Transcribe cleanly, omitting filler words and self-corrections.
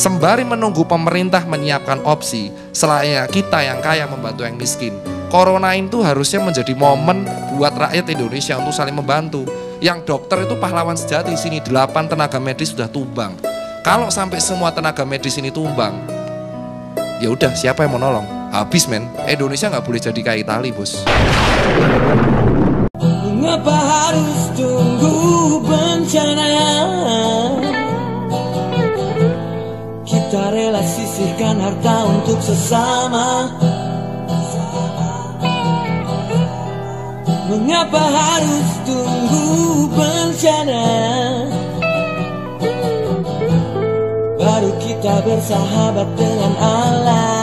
Sembari menunggu pemerintah menyiapkan opsi, selayaknya kita yang kaya membantu yang miskin. Corona itu harusnya menjadi momen buat rakyat Indonesia untuk saling membantu. Yang dokter itu pahlawan sejati. Sini 8 tenaga medis sudah tumbang. Kalau sampai semua tenaga medis ini tumbang, ya udah, siapa yang mau nolong? Habis men. Indonesia nggak boleh jadi kayak Itali, bos. Mengapa harus tunggu bencana? Kita rela sisihkan harta untuk sesama. Mengapa harus tunggu bencana? Baru kita bersahabat dengan Allah.